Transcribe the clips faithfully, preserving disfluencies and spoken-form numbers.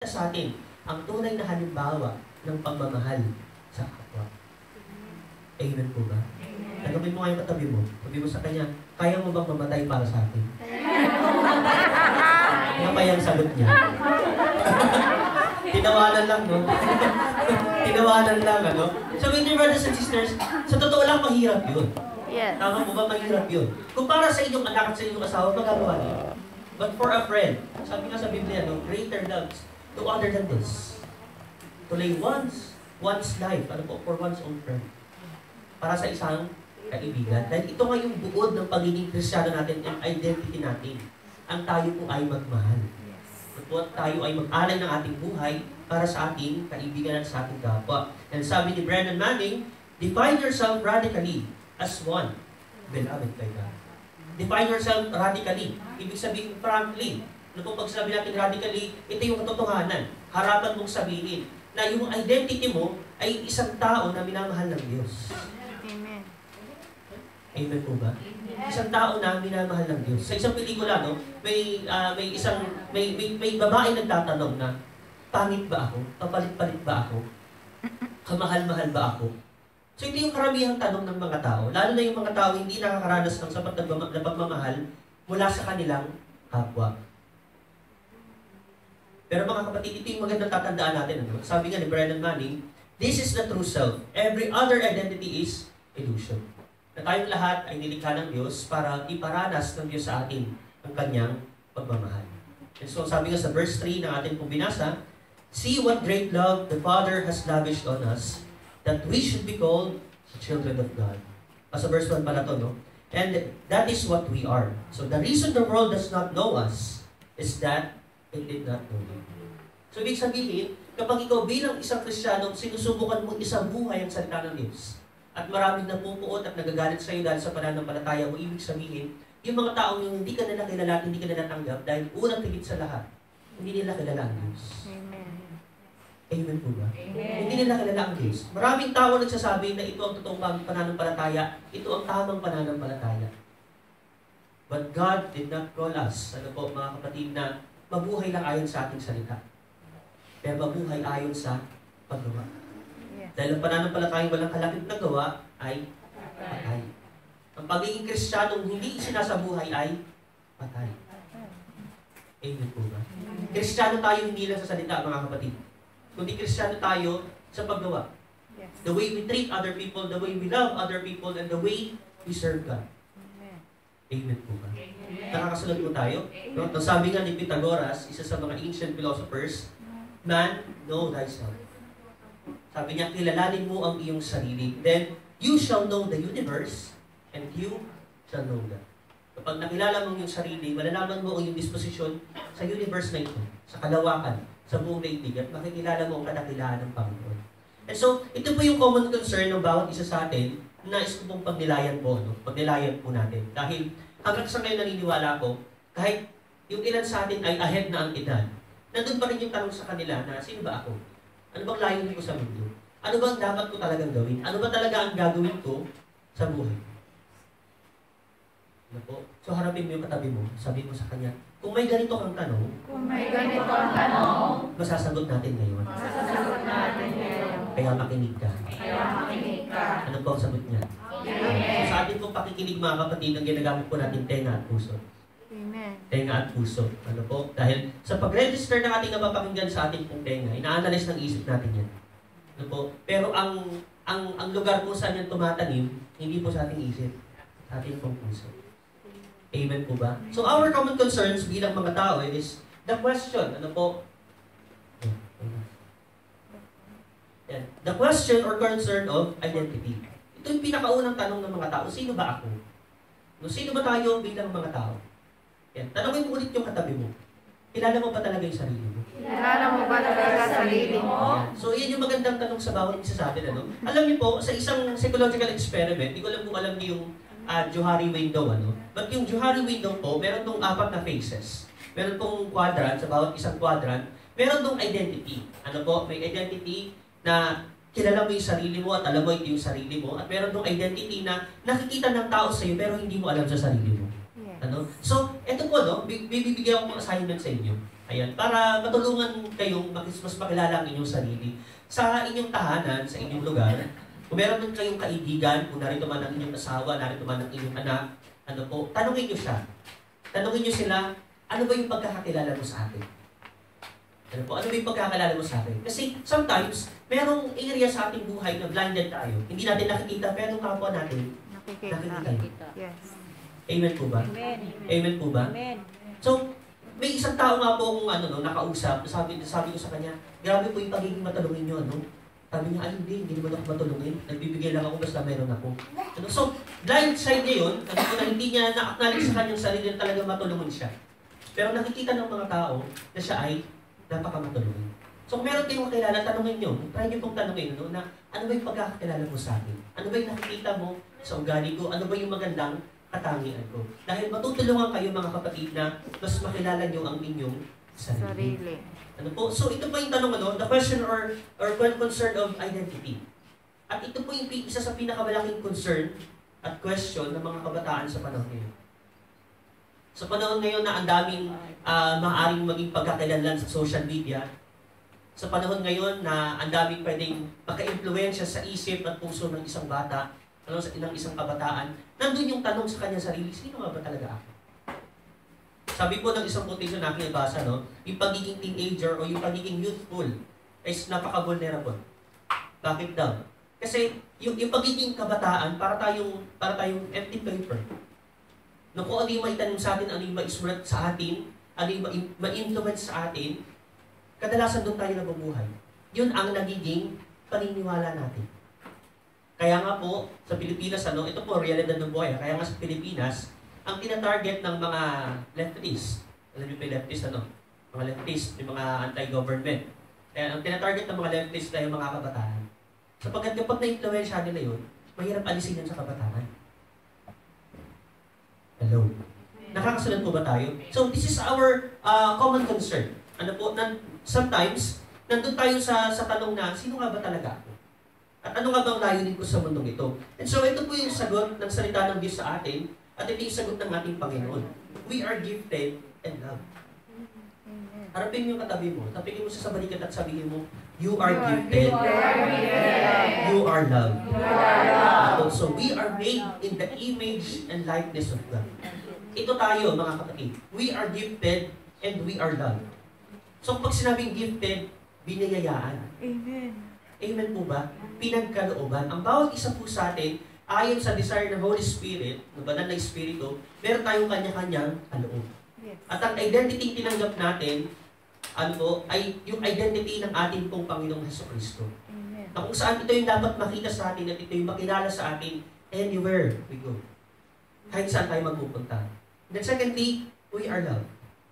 sa atin ang tunay na halimbawa ng pagmamahal sa kapwa. Amen po ba? Tanungin mo ngayon katabi mo, sabi mo sa kanya, kaya mo bang mamatay para sa akin? Ano pa yung sagot niya? Tinawanan lang, no? Tinawanan lang, ano? So, with your brothers and sisters, sa totoo lang, mahirap yun. Yes. Tama mo ba, mahirap yun? Kung para sa inyong anak at sa inyong asawa, magagawa niyo. But for a friend, sabi nga sa Biblia, no, greater loves to other than this. To lay one's, one's life, ano po, for one's own friend. Para sa isang kaibigan. Dahil ito nga yung buod ng pagiging Kristiyano natin and identity natin. Ang tayo po ay magmahal. At tayo ay mag-alay ng ating buhay para sa ating kaibigan at sa ating kapwa. And sabi ni Brennan Manning, define yourself radically as one beloved by God. Define yourself radically. Ibig sabihin, frankly. Ano kung pag sabi natin radically, ito yung katotohanan. Harapan mong sabihin na yung identity mo ay isang tao na minamahal ng Diyos. Amen. Amen po ba? Isang tao na minamahal ng Diyos. Sa isang pelikula, no, may uh, may isang may, may may babae nagtatanong na, pangit ba ako? Kapalit-palit ba ako? Kamahal-mahal ba ako? So ito yung karamihang tanong ng mga tao. Lalo na yung mga tao hindi nakakaranas ng sapat na pagmamahal mula sa kanilang kapwa. Pero mga kapatid, ito yung magandang tatandaan natin. Ano? Sabi nga ni Brennan Manning, this is the true self. Every other identity is illusion. Na tayong lahat ay nilikha ng Diyos para iparanas ng Diyos sa atin ang kanyang pagmamahal. And so sabi nga sa verse three na atin pong binasa, see what great love the Father has lavished on us, that we should be called children of God. Sa verse one pala to, no? And that is what we are. So the reason the world does not know us is that it did not know Him. So ibig sabihin, kapag ikaw bilang isang Kristiyano, sinusubukan mo isang buhay ang salita ng Diyos, at maraming napupuot at nagagalit sa iyo dahil sa pananampalataya mo, ibig sabihin, yung mga taong yung hindi ka nila kilala at hindi ka nila tanggap dahil unang tigit sa lahat, hindi nila kilala ang Diyos. Amen. Amen po ba? Amen. Hindi nila kilala ang Diyos. Maraming tao nagsasabi na ito ang totoong pananampalataya, ito ang tamang pananampalataya. But God did not call us, ano po mga kapatid, na mabuhay lang ayon sa ating salita. Pero mabuhay ayon sa paggawa. Yes. Dahil ang pananampalatayang walang kalakip na gawa ay patay. Ang pagiging Kristiyanong hindi isinasabuhay ay patay. Amen po ba? Kristiyano tayo hindi lang sa salita, mga kapatid. Kundi Kristiyano tayo sa paggawa. Yes. The way we treat other people, the way we love other people, and the way we serve God. Amen. Amen po ba? Nakakasunod po tayo. No? No, sabi nga ni Pythagoras, isa sa mga ancient philosophers, man, know thyself. Sabi niya, kilalanin mo ang iyong sarili. Then, you shall know the universe, and you shall know God. Kapag nakilala mo yung sarili, malalaman mo ang iyong disposisyon sa universe na ito, sa kalawakan, sa buong daigdig, at makikilala mo ang kadakilaan ng Panginoon. And so, ito po yung common concern ng bawat isa sa atin, na nais ko pong pagnilayan po, no? Pagnilayan po natin. Dahil, hanggang sa ngayon naniniwala ko, kahit yung ilan sa atin ay ahead na ang edad, nandun pa rin yung tanong sa kanila na, sino ba ako? Ano bang layunin ko sa mundo? Ano bang dapat ko talagang gawin? Ano ba talaga ang gagawin ko sa buhay? Ano po? So harapin mo yung katabi mo, sabi mo sa kanya, kung may ganito kang tanong, Kung may ganito ang tanong, masasagot natin ngayon. masasagot natin ngayon. Kaya makinig ka. Kaya makinig ka. Ano po ang sagot niya? Amen. So sa atin pong pakikinig mga kapatid, ang ginagamit po natin tenga at puso. Amen. Tenga at puso. Ano po? Dahil sa pag-register ng ating napapakinggan sa ating pong tenga, ina-analyze ng isip natin yan. Ano po? Pero ang ang ang lugar kung saan yan tumatanim, hindi po sa ating isip, sa ating pong puso. Amen po ba? So our common concerns bilang mga tao is the question, ano po? Yan. The question or concern of identity. Ito yung pinakaunang tanong ng mga tao, sino ba ako? No, sino ba tayo bilang mga tao? Yan. Tanongin mo ulit yung katabi mo. Kilala mo ba talaga yung sarili mo? Kilala mo ba talaga sarili mo? Yan. So, yan yung magandang tanong sa bawat isa sa atin. Ano? Alam niyo po, sa isang psychological experiment, hindi ko alam kung alam niyo yung uh, Johari window. Ano? But yung Johari window po, meron tong apat na faces. Meron tong quadrant, sa bawat isang quadrant, meron tong identity. Ano po? May identity na kilala mo yung sarili mo at alam mo ito yung sarili mo. At meron tong identity na nakikita ng tao sa iyo pero hindi mo alam sa sarili mo. Yes. Ano? So, eto po, no? Bibigyan ko ng assignment sa inyo. Ayan, para matulungan kayong mas, mas makilala ang inyong sarili. Sa inyong tahanan, sa inyong lugar, kung meron din kayong kaibigan, kung narito man ang inyong asawa, narito man ang inyong anak, ano po, tanungin nyo siya. Tanungin nyo sila, ano ba yung pagkakakilala mo sa akin? Ano po, ano ba yung pagkakakilala mo sa akin? Kasi sometimes, merong area sa ating buhay na blinded tayo. Hindi natin nakikita, pero yung kapwa natin, Nakikita. nakikita. Yes. Amen po ba? Amen. Amen po ba? Amen. So, may isang tao nga po akong ano, no, nakausap, sabi, sabi ko sa kanya, grabe po yung pagiging matulungin nyo, ano? Sabi niya, ay hindi, hindi naman ako matulungin. Nagbibigay lang ako basta meron ako. Ano? So, blind side niya yun, ano po na hindi niya na-acknowledge sa kanyang sarili na talagang matulungin siya. Pero nakikita ng mga tao na siya ay napakamatulungin. So kung meron kayong kakilala, tanungin nyo, try nyo pong tanungin, no, na ano ba yung pagkakakilala mo sa akin? Ano ba yung nakikita mo sa ugali ko? Ano ba yung magandang katangian ko? Dahil matutulungan kayo mga kapatid na mas makilala nyo ang inyong sarili. Sarili. Ano po? So ito po yung tanong, ano, the question or, or concern of identity. At ito po yung isa sa pinakamalaking concern at question ng mga kabataan sa panahon ngayon. Sa panahon ngayon na ang daming uh, maaaring maging pagkakakilanlan sa social media, sa panahon ngayon na ang daming pwedeng maka-impluwensya sa isip at puso ng isang bata, ano, sa ng isang kabataan, nandun yung tanong sa kanyang sarili, sino nga ba talaga ako? Sabi po ng isang quotation na aking nabasa, no, yung pagiging teenager o yung pagiging youthful is napaka-vulnerable. Bakit daw? Kasi yung, yung pagiging kabataan, para tayong, para tayong empty paper. No, kung ano yung maitanong sa atin, ano yung maisulat sa atin, ano yung ma-influence sa atin, kadalasan doon tayo nabubuhay. Yun ang nagiging paniniwala natin. Kaya nga po, sa Pilipinas, ano, ito po, realidad ng buhay. Kaya nga sa Pilipinas, ang tina-target ng mga leftists, alam niyo pa yung leftist, ano? Mga leftists, yung mga anti-government. Kaya ang tina-target ng mga leftists ay yung mga kabataan. Sapagkat kapag na-influensya nila yun, mahirap alisin yan sa kabataan. Hello? Nakakasunod po ba tayo? So, this is our uh, common concern. Ano po, na, sometimes, nandun tayo sa, sa tanong na, sino nga ba talaga ako? At ano nga bang layunin ko sa mundong ito? And so, ito po yung sagot ng salita ng Diyos sa atin, at ito yung sagot ng ating Panginoon. We are gifted and loved. Harapin mo yung katabi mo, tapingin mo siya sa balikat at sabihin mo, you are gifted, you are loved. So, we are made in the image and likeness of God. Ito tayo, mga kapatid. We are gifted and we are loved. So, pag sinabing gifted, binayayaan. Amen. Amen po ba? Pinagkalooban. Ang bawat isa po sa atin, ayon sa desire ng Holy Spirit, ng banal na Espiritu, meron tayong kanya-kanyang kaloob. Yes. At ang identity tinanggap natin, ano po, ay yung identity ng ating pong Panginoong Hesukristo. Amen. Na kung saan ito yung dapat makita sa atin at ito yung makilala sa atin anywhere we go. Kahit saan tayo magpupunta. And then secondly, we are loved.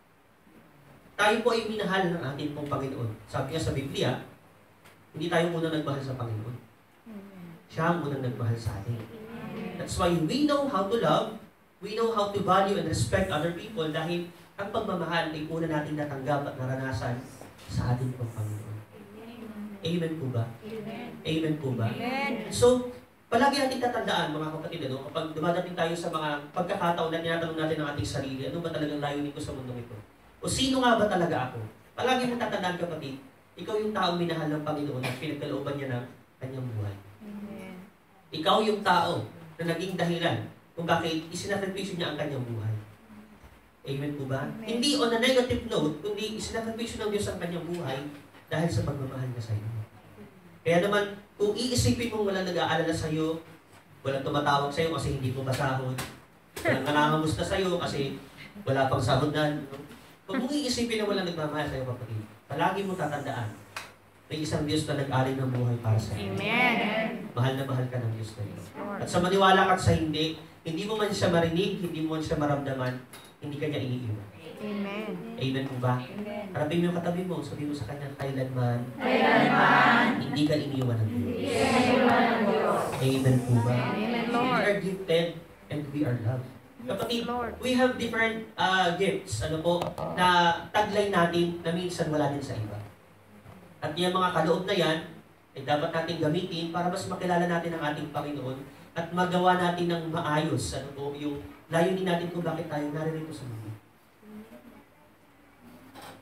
Tayo po ay minahal ng ating pong Panginoon. Sabi niya sa Biblia, hindi tayo muna nagmahal sa Panginoon. Amen. Siya ang unang nagmahal sa atin. That's why we know how to love, we know how to value and respect other people dahil ang pagmamahal ay una natin natanggap at naranasan sa ating pong Panginoon. Amen po ba? Amen po ba? Amen. So, palagi natin tatandaan, mga kapatid, ano, kapag dumadating tayo sa mga pagkakataon na tinatanong natin ng ating sarili, ano ba talagang layunin ko sa mundong ito? O sino nga ba talaga ako? Palagi mong tatandaan, kapatid, ikaw yung taong minahal ng Panginoon at pinagkalooban niya ng kanyang buhay. Amen. Ikaw yung tao na naging dahilan kung bakit isinakripisyo niya ang kanyang buhay. Amen po ba? Amen. Hindi on a negative note, kundi isinakripisyo ng Diyos ang kanyang buhay dahil sa pagmamahal niya sa iyo. Kaya naman, kung iisipin mong walang nag-aalala sa iyo, walang tumatawag sa iyo kasi hindi mo pasahod, walang nangangamusta sa iyo kasi wala pang sahodan. Kung mong iisipin na walang nagmamahal sa iyo, kapatid, palagi mo tatandaan, may isang Diyos na nag-alay ng buhay para sa iyo. Amen. Mahal na mahal ka ng Diyos na iyo. Lord. At sa maniwala ka at sa hindi, hindi mo man siya marinig, hindi mo man siya maramdaman, hindi ka niya iniiwan. Amen. Amen po ba? Amen. Harapin mo yung katabi mo, sabihin mo sa kanya, kailanman, Kailanman, hindi ka iniiwan ng Diyos. iniwan ng Diyos. Amen po ba? Amen, We Lord. are gifted and we are loved. Kapatid, Lord. we have different uh, gifts, ano po, na taglay natin na minsan wala din sa iba. At yung mga kaloob na yan, ay dapat natin gamitin para mas makilala natin ang ating Panginoon at magawa natin ng maayos, ano po, yung layunin natin kung bakit tayo naririto sa mundo.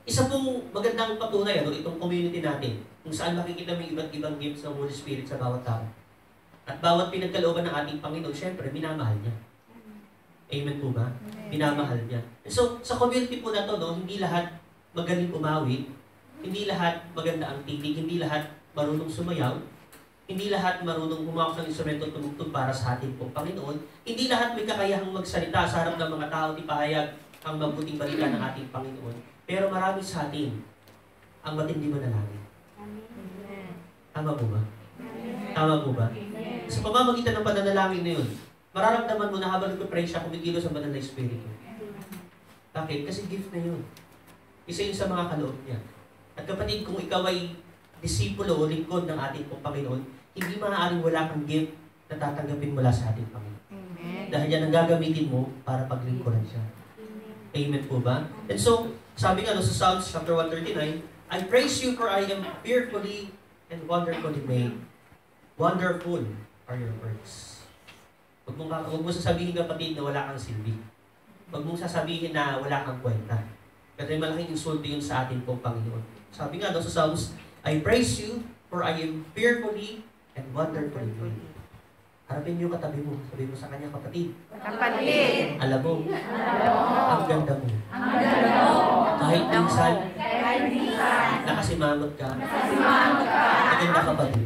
Isa pong magandang patunay, ano, itong community natin, kung saan makikita mo yung iba't ibang gifts ng Holy Spirit sa bawat tao. At bawat pinagkalooban ng ating Panginoon, syempre, minamahal niya. Amen po ba? Minamahal niya. So, sa community po na to, no, hindi lahat magaling umawit, hindi lahat maganda ang tinig, hindi lahat marunong sumayaw, hindi lahat marunong humawak ng instrumento at tumugtog para sa ating pong Panginoon, hindi lahat may kakayahang magsalita sa harap ng mga tao, di pahayag ang mabuting balita ng ating Panginoon. Pero marami sa atin ang matindi manalangin. Tama po ba? Tama po ba? Sa pamamagitan ng pananalangin na yun, mararamdaman mo na habang nagpipray siya, kumikilos ang banal na Espiritu. Bakit? Kasi gift na yun. Isa yun sa mga kaloob niya. At kapatid, kung ikaw ay disipulo o lingkod ng ating pong Panginoon, hindi maaaring wala kang gift na tatanggapin mula sa ating Panginoon. Amen. Dahil yan ang gagamitin mo para paglingkuran siya. Amen po ba? And so, sabi nga no, sa Psalms chapter one thirty-nine, I praise you for I am fearfully and wonderfully made. Wonderful are your works. Huwag mong, huwag mo sasabihin kapatid na wala kang silbi. Huwag mong sasabihin na wala kang kwenta. Kasi malaking insulto yun sa ating pong Panginoon. Sabi nga no, sa Psalms, I praise you for I am fearfully and wonderfully made. Harapin niyo katabi mo. Sabi mo sa kanya, kapatid. Kapatid. Alam mo, ang ganda mo. Ang ganda mo. Kahit minsan, Kahit minsan. nakasimangot ka. Nakasimangot ka. Maganda ka pa din.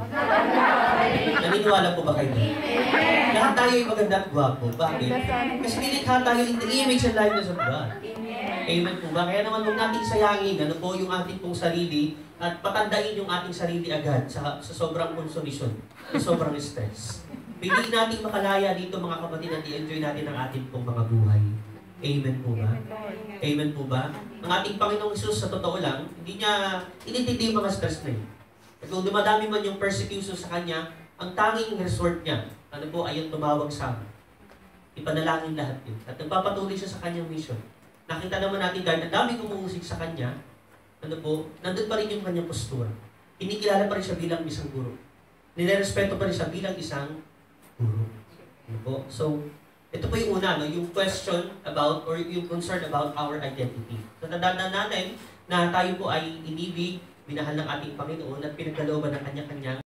Naniniwala po ba kayo? Lahat tayo ay maganda at gwapo. Bakit? Kasi nilikha tayo in the image and likeness of God. Amen po ba? Kaya naman huwag nating sayangin ano po yung ating pong sarili at patandain yung ating sarili agad sa, sa sobrang consumption, sa sobrang stress. Piliin natin makalaya dito mga kapatid at i-enjoy natin ang ating pong mga buhay. Amen po ba? Amen po ba? Ang ating Panginoong Hesus sa totoo lang, hindi niya inintindi yung mga stress na yun. At kung dumadami man yung persecution sa Kanya, ang tanging resort niya, ano po, ay yung tumawag sa amin. Ipanalangin lahat yun. At nagpapatuloy siya sa Kanyang mission. Nakita naman natin dahil ang daming umuusik sa Kanya, ano po, nandun pa rin yung Kanyang postura. Kinikilala pa rin siya bilang isang guro. Nilerespeto pa rin siya bilang isang guro. Ano po? So, ito po yung una, no? Yung question about or yung concern about our identity. So, tandaan natin na tayo po ay inibig, minahal ng ating Panginoon at pinagkalooban ng kanya-kanyang